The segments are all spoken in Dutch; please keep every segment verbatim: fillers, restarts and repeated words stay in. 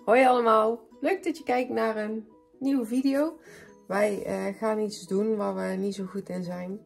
Hoi allemaal, leuk dat je kijkt naar een nieuwe video. Wij uh, gaan iets doen waar we niet zo goed in zijn.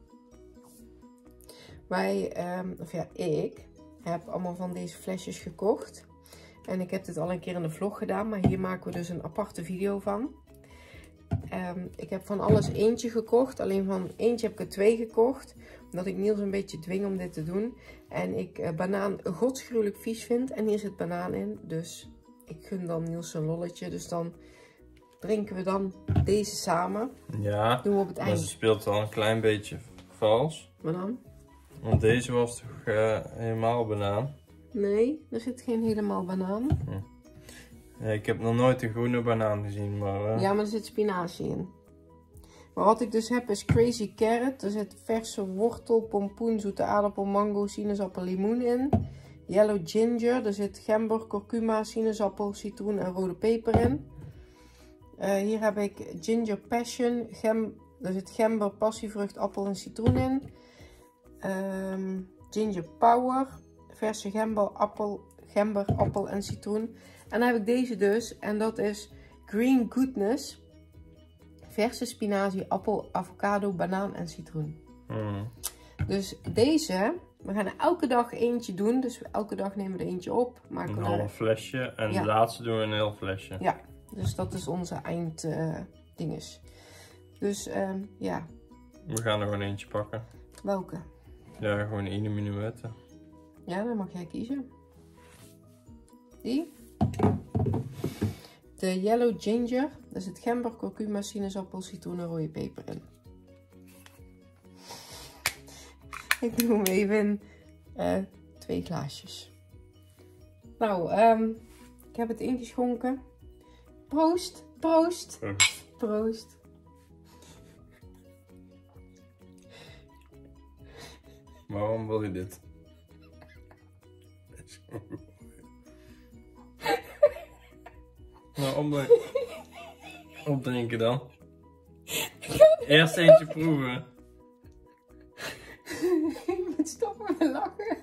Wij, um, of ja, ik heb allemaal van deze flesjes gekocht. En ik heb dit al een keer in de vlog gedaan, maar hier maken we dus een aparte video van. Um, ik heb van alles eentje gekocht, alleen van eentje heb ik er twee gekocht. Omdat ik Niels een beetje dwing om dit te doen. En ik uh, banaan godsgruwelijk vies vind en hier zit banaan in, dus... Ik gun dan Niels een lolletje, dus dan drinken we dan deze samen. Ja, doen we op het eind. Maar ze speelt wel een klein beetje vals. Wat dan? Want deze was toch uh, helemaal banaan? Nee, er zit geen helemaal banaan. Hm. Ja, ik heb nog nooit een groene banaan gezien, maar... Uh... Ja, maar er zit spinazie in. Maar wat ik dus heb is Crazy Carrot. Er zit verse wortel, pompoen, zoete aardappel, mango, sinaasappel, limoen in. Yellow Ginger, er zit gember, kurkuma, sinaasappel, citroen en rode peper in. Uh, hier heb ik Ginger Passion, gem, er zit gember, passievrucht, appel en citroen in. Um, ginger Power, verse gember, appel, gember, appel en citroen. En dan heb ik deze dus, en dat is Green Goodness. Verse spinazie, appel, avocado, banaan en citroen. Mm. Dus deze... We gaan er elke dag eentje doen, dus elke dag nemen we er eentje op. Maken een we half flesje en ja. de laatste doen we een heel flesje. Ja, dus dat is onze einddinges. Uh, dus um, ja. We gaan er gewoon eentje pakken. Welke? Ja, gewoon één minuut. Ja, dan mag jij kiezen. Die? De Yellow Ginger, daar zit gember, kurkuma, sinaasappel, citroen en rode peper in. Ik doe hem even in uh, twee glaasjes. Nou, um, ik heb het ingeschonken. Proost, proost, Proost. Proost. Waarom wil je dit? Nou, om opdrinken dan. Eerst eentje proeven. Ik moet stoppen met lachen.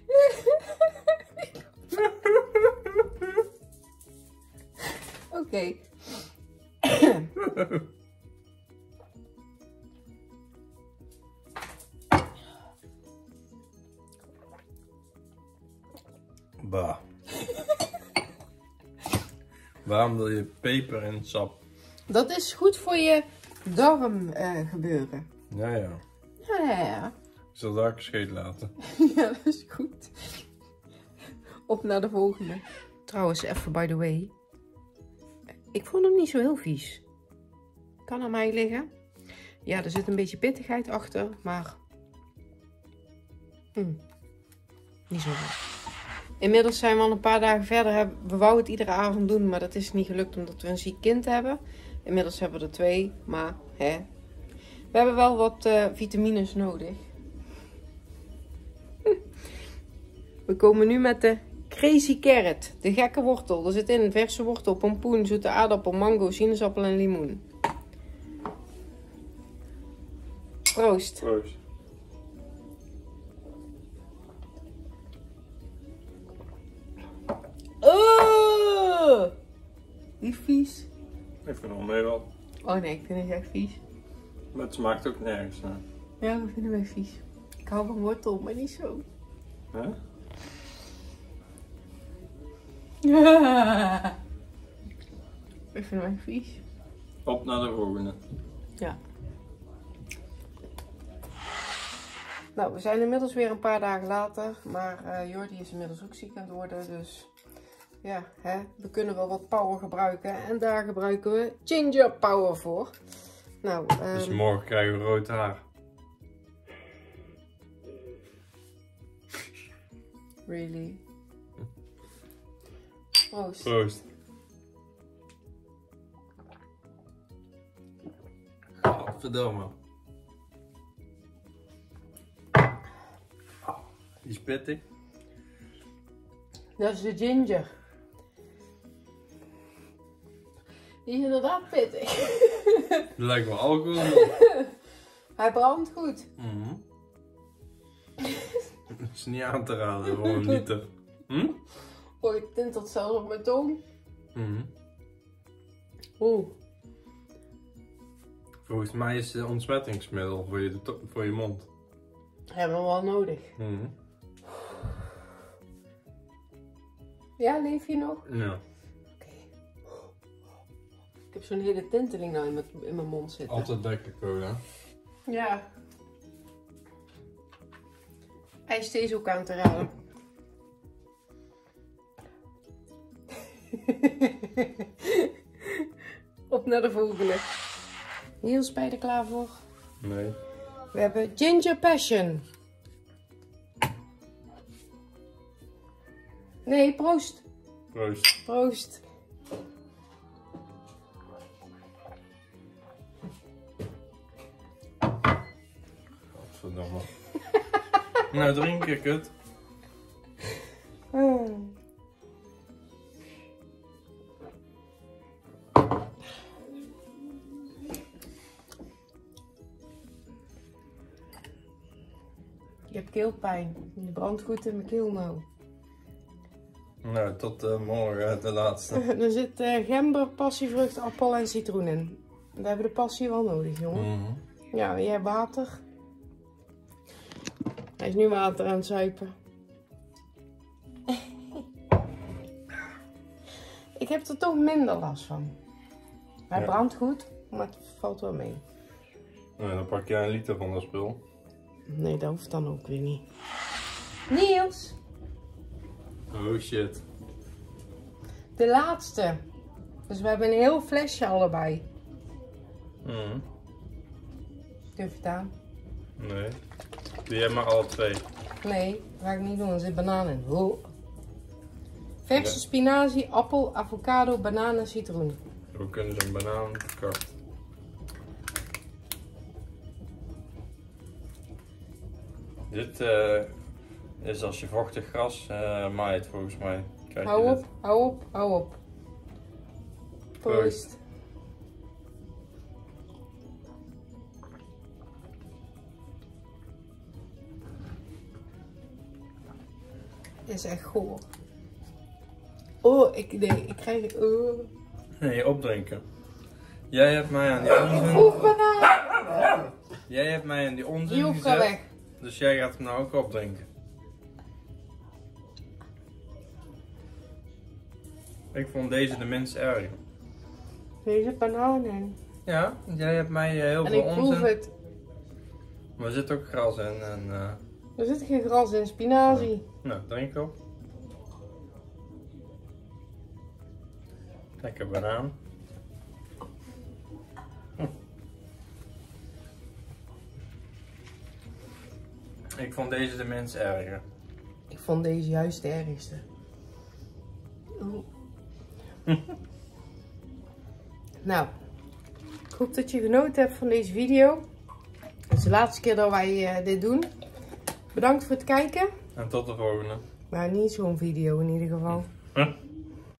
Oké. Okay. Bah. Waarom wil je peper en sap? Dat is goed voor je darm uh, gebeuren. Ja, ja. Ja, ja, ja. Ik zal daar een scheet laten. Ja, dat is goed. Op naar de volgende. Trouwens, even by the way. Ik vond hem niet zo heel vies. Kan aan mij liggen. Ja, er zit een beetje pittigheid achter, maar... Hm. Niet zo goed. Inmiddels zijn we al een paar dagen verder. We wouden het iedere avond doen, maar dat is niet gelukt omdat we een ziek kind hebben. Inmiddels hebben we er twee, maar hè. We hebben wel wat uh, vitamines nodig. We komen nu met de Crazy Carrot, de gekke wortel. Er zit in verse wortel, pompoen, zoete aardappel, mango, sinaasappel en limoen. Proost. Proost. Oh, die vies. Ik vind hem mee wel. Oh nee, ik vind het echt vies. Maar het smaakt ook nergens naar. Ja, ik vind hem echt vies. Ik hou van wortel, maar niet zo. Huh? Ja. Ik vind hem echt vies. Op naar de volgende. Ja. Nou, we zijn inmiddels weer een paar dagen later. Maar uh, Jordi is inmiddels ook ziek aan het worden. Dus ja, hè, we kunnen wel wat power gebruiken. En daar gebruiken we Ginger Power voor. Nou, um... dus morgen krijgen we rood haar. Really? Proost. Proost. Oh, verdomme. Oh, die is pittig. Dat is de ginger. Die is inderdaad pittig. Het lijkt wel alcohol. Hij brandt goed. Mm-hmm. Dat is niet aan te raden, gewoon een liter. Hm? Oh, je tintelt zelfs op mijn tong. Mm. Oeh. Volgens mij is het ontsmettingsmiddel voor je, voor je mond. Hebben we wel nodig. Mm. Ja, leef je nog? Ja. Oké. Ik heb zo'n hele tinteling nou in mijn, in mijn mond zitten. Altijd lekker cola. Ja. IJsthee is ook aan te raden. Op naar de volgende. Niels, ben je er klaar voor? Nee. We hebben Ginger Passion. Nee, proost. Proost. Proost. Godverdomme. Nou, drink ik het. Hmm. Je hebt keelpijn. Je brandt goed in mijn keel nou. Nou, tot uh, morgen, de laatste. Er zit uh, gember, passievrucht, appel en citroen in. We hebben de passie wel nodig, jongen. Mm. Ja, jij hebt water. Hij is nu water aan het zuipen. Ik heb er toch minder last van. Hij Ja. brandt goed, maar het valt wel mee. Nou, dan pak jij een liter van dat spul. Nee, dat hoeft dan ook weer niet. Niels! Oh shit. De laatste. Dus we hebben een heel flesje allebei. Mm. Durf je het aan? Nee. Doe jij maar alle twee. Nee, dat ga ik niet doen. Er zit banaan in. Oh. Verse spinazie, appel, avocado, banaan en citroen. We kunnen zo'n banaan verkocht. Dit uh, is als je vochtig gras uh, maait volgens mij. Krijg je Hou dit. op, hou op, hou op. Proost. Dit is echt goor. Oh, ik, nee, ik krijg... Oh. Nee, opdrinken. Jij hebt mij aan die onzin... Oeh, banaan! Jij hebt mij aan die onzin Die hoeft gezet. wel weg. Dus jij gaat hem nou ook opdrinken. Ik vond deze de minst erg. Deze banaan in. Ja, jij hebt mij uh, heel En veel ik proef onzin. het. Maar er zit ook gras in en... Uh, Er zit geen gras in, spinazie. nou, drink op. Lekker banaan. Hm. Ik vond deze de minst erger. Ik vond deze juist de ergste. Oeh. Nou, ik hoop dat je genoten hebt van deze video. Het is de laatste keer dat wij uh, dit doen. Bedankt voor het kijken. En tot de volgende. Maar niet zo'n video in ieder geval. Huh?